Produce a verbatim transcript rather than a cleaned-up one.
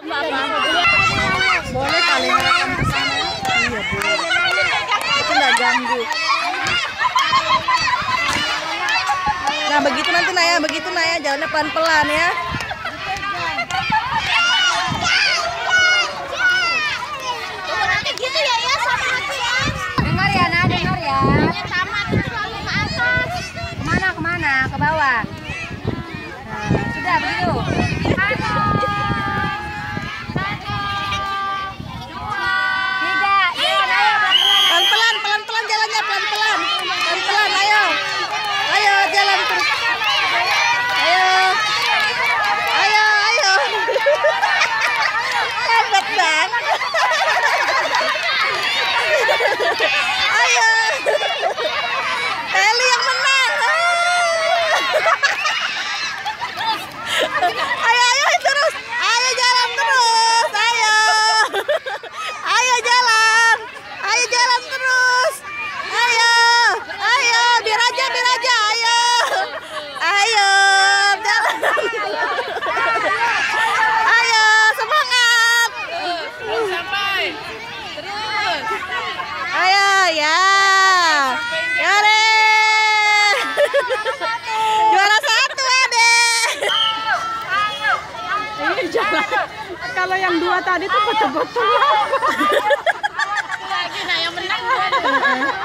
Boleh kali merekam ke sana. Iya boleh. Itu nggak ganggu. Nah begitu nanti Naya, begitu Naya jalannya pelan-pelan ya. Nanti gitu ya ya sama aku ya. Dengar ya, Nah, dengar ya. Sama itu lalu ke atas. Kemana, kemana? Ke bawah. Nah, sudah begitu. Pelan-pelan, pelan-pelan jalannya, pelan-pelan. Pelan-pelan, ayo. Ayo jalan terus. Ayo. Ayo, ayo. Hebat banget. Ayo. Eli yang menang. Ayo, ayo terus. Ayo jalan terus. Ayo. Ayo jalan. Ayo jalan terus. Ayo. Ayo, biar aja, biar aja. Ayo. Ayo, jalan. Ayo, semangat. Sampai. Terus. Ayo, ya. Ya deh. Juara satu, Ade. Ini jalan. Kalau yang dua tadi tuh betul-betul Lagi nah yang menang.